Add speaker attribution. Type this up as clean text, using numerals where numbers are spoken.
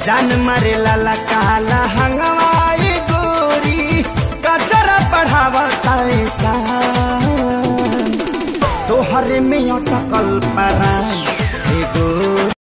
Speaker 1: जान मारे लाला काला हंगवाई गोरी कचरा पढ़ावता ऐसा तोहरे में अटकल परान।